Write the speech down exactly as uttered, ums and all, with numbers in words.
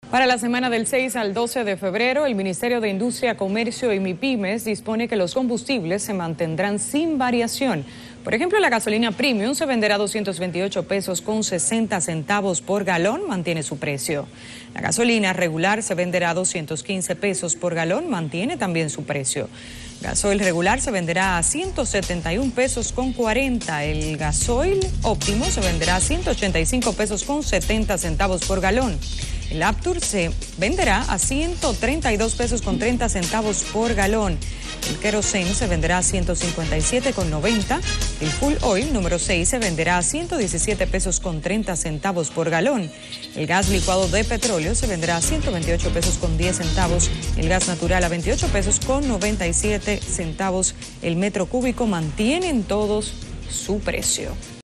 Para la semana del seis al doce de febrero, el Ministerio de Industria, Comercio y MIPYMES dispone que los combustibles se mantendrán sin variación. Por ejemplo, la gasolina premium se venderá a doscientos veintiocho pesos con sesenta centavos por galón, mantiene su precio. La gasolina regular se venderá a doscientos quince pesos por galón, mantiene también su precio. Gasoil regular se venderá a ciento setenta y un pesos con cuarenta. El gasoil óptimo se venderá a ciento ochenta y cinco pesos con setenta centavos por galón. El Aptur se venderá a ciento treinta y dos pesos con treinta centavos por galón. El queroseno se venderá a ciento cincuenta y siete con noventa. El full oil número seis se venderá a ciento diecisiete pesos con treinta centavos por galón. El gas licuado de petróleo se venderá a ciento veintiocho pesos con diez centavos. El gas natural a veintiocho pesos con noventa y siete centavos. El metro cúbico mantienen todos su precio.